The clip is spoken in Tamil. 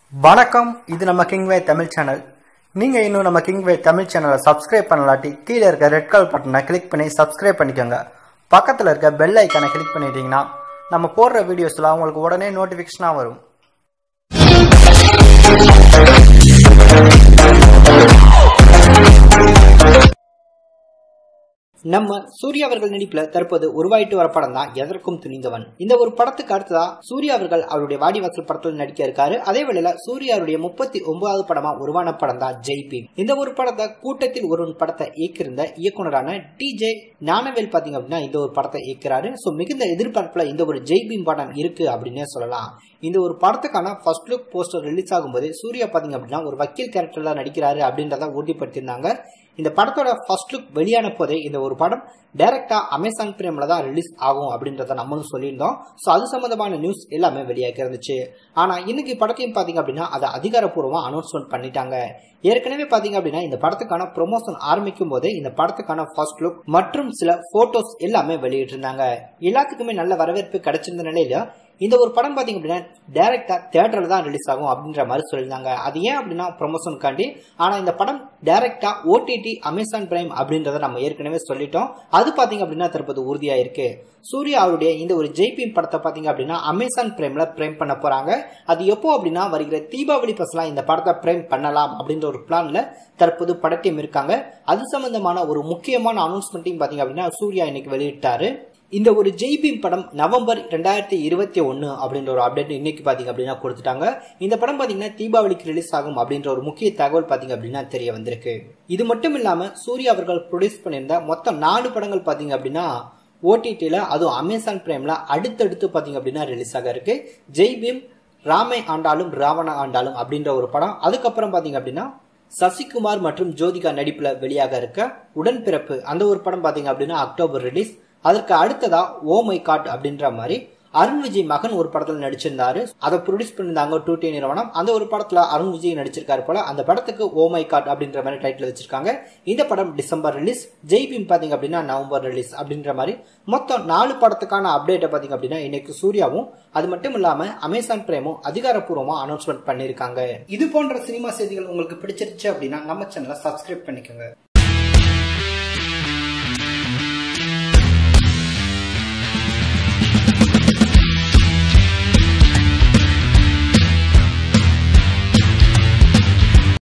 வணக்கம். இது நம்ம கிங்வே தமிழ் சேனல். நீங்க இன்னும் நம்ம கிங்வே தமிழ் சேனலை சப்ஸ்கிரைப் பண்ணலாட்டி கீழே இருக்க ரெட் கலர் பட்டனை கிளிக் பண்ணி சப்ஸ்கிரைப் பண்ணிக்கோங்க. பக்கத்தில் இருக்க பெல் ஐக்கானை கிளிக் பண்ணிட்டீங்கன்னா நம்ம போடுற வீடியோஸ்லாம் உங்களுக்கு உடனே நோட்டிஃபிகேஷனாக வரும். நம்ம சூர்யா அவர்கள் நடிப்புல தற்போது உருவாயிட்டு வர படம் தான் எதற்கும் துணிந்தவன். இந்த ஒரு படத்துக்கு அடுத்ததா சூர்யா அவர்கள் அவருடைய வாடிவாசல் படத்தில் நடிக்க இருக்காரு. அதே வேளையில சூர்யாவுடைய 39வது படமா உருவான படம் தான் ஜெய்பீம். இந்த ஒரு படத்தை கூட்டத்தில் ஒருவன் படத்தை இயக்கியிருந்த இயக்குனரான டிஜே ஞானவேல் பாத்தீங்க அப்படின்னா இந்த ஒரு படத்தை இயக்கிறாரு. சோ மிகுந்த எதிர்பார்ப்புல இந்த ஒரு ஜெய்பீம் படம் இருக்கு அப்படின்னே சொல்லலாம். இந்த ஒரு படத்துக்கான ஃபர்ஸ்ட் லுக் போஸ்டர் ரிலீஸ் ஆகும்போது சூர்யா பாத்தீங்க அப்படின்னா ஒரு வக்கீல் கேரக்டர்ல நடிக்கிறாரு அப்படின்றத உறுதிப்படுத்தியிருந்தாங்க. இந்த படத்தோட ஃபர்ஸ்ட் லுக் வெளியான போதே இந்த ஒரு படம் டைரக்டா அமேசான் பிரைம்ல தான் ரிலீஸ் ஆகும் அப்படின்றத நம்மளும் சொல்லியிருந்தோம். ஸோ அது சம்பந்தமான நியூஸ் எல்லாமே வெளியாகி இருந்துச்சு. ஆனா இன்னைக்கு படத்தையும் பாத்தீங்க அப்படின்னா அதை அதிகாரப்பூர்வமா அனௌன்ஸ்மெண்ட் பண்ணிட்டாங்க. ஏற்கனவே பாத்தீங்க அப்படின்னா இந்த படத்துக்கான ப்ரொமோஷன் ஆரம்பிக்கும் போதே இந்த படத்துக்கான ஃபர்ஸ்ட் லுக் மற்றும் சில போட்டோஸ் எல்லாமே வெளியிட்டு இருந்தாங்க. எல்லாத்துக்குமே நல்ல வரவேற்பு கிடைச்சிருந்த நிலையில இந்த ஒரு படம் பாத்தீங்க அப்படின்னா டைரக்டா தியேட்டர்ல தான் ரிலீஸ் ஆகும் அப்படின்ற மாதிரி சொல்லியிருந்தாங்க. அது ஏன் அப்படின்னா ப்ரொமோஷனுக்காண்டி. ஆனா இந்த படம் டைரக்டா ஓடிடி அமேசான் பிரைம் அப்படின்றத நம்ம ஏற்கனவே சொல்லிட்டோம். அது பாத்தீங்க அப்படின்னா தற்போது உறுதியாயிருக்கு. சூர்யா அவருடைய இந்த ஒரு ஜெய்பீம் படத்தை பாத்தீங்க அப்படின்னா அமேசான் பிரைம்ல பிரைம் பண்ண போறாங்க. அது எப்போ அப்படின்னா வருகிற தீபாவளி பஸ்லாம் இந்த படத்தை பிரைம் பண்ணலாம் அப்படின்ற ஒரு பிளான்ல தற்போது படத்தையும் இருக்காங்க. அது சம்பந்தமான ஒரு முக்கியமான அனௌன்ஸ்மெண்ட்டையும் பாத்தீங்க அப்படின்னா சூர்யா இன்னைக்கு வெளியிட்டாரு. இந்த ஒரு ஜெய்பீம் படம் நவம்பர் 2021 அப்படின்ற ஒரு அப்டேட் இன்னைக்கு பாத்தீங்க அப்படின்னா கொடுத்துட்டாங்க. இந்த படம் பாத்தீங்கன்னா தீபாவளிக்கு ரிலீஸ் ஆகும் அப்படின்ற ஒரு முக்கிய தகவல் பாத்தீங்க அப்படின்னா தெரிய வந்திருக்கு. இது மட்டும் இல்லாம சூர்யா அவர்கள் ப்ரொடியூஸ் பண்ணியிருந்த மொத்தம் 4 படங்கள் பாத்தீங்க அப்படின்னா ஓடிடில அதுவும் அமேசான் பிரைம்ல அடுத்தடுத்து பாத்தீங்க அப்படின்னா ரிலீஸ் ஆக இருக்கு. ஜெய்பீம், ராமை ஆண்டாலும் ராவண ஆண்டாலும் அப்படின்ற ஒரு படம், அதுக்கப்புறம் பாத்தீங்க அப்படின்னா சசிகுமார் மற்றும் ஜோதிகா நடிப்புல வெளியாக இருக்க உடன்பிறப்பு அந்த ஒரு படம் பாத்தீங்க அப்படின்னா அக்டோபர் ரிலீஸ். அதற்கு அடுத்ததா ஓ மை காட் அப்படின்ற மாதிரி அருண் விஜய் மகன் ஒரு படத்துல நடிச்சிருந்தாரு. அதை ப்ரொடியூஸ் பண்ணிருந்தாங்க 2T நிறுவனம். அந்த ஒரு படத்துல அருண் விஜய் நடிச்சிருக்காரு போல. அந்த படத்துக்கு ஓ மை காட் அப்படின்ற மாதிரி டைட்டில் வச்சிருக்காங்க. இந்த படம் டிசம்பர் ரிலீஸ். ஜெய்பீம் பாத்தீங்க அப்படின்னா நவம்பர் ரிலீஸ் அப்படின்ற மாதிரி மொத்தம் 4 படத்துக்கான அப்டேட்டை பாத்தீங்க அப்படின்னா இன்னைக்கு சூர்யாவும் அது மட்டும் இல்லாம அமேசான் பிரைமும் அதிகாரப்பூர்வமா அனௌன்ஸ்மெண்ட் பண்ணிருக்காங்க. இது போன்ற சினிமா செய்திகள் உங்களுக்கு பிடிச்சிருச்சு அப்படின்னா நம்ம சேனலை சப்ஸ்கிரைப் பண்ணிக்கோங்க.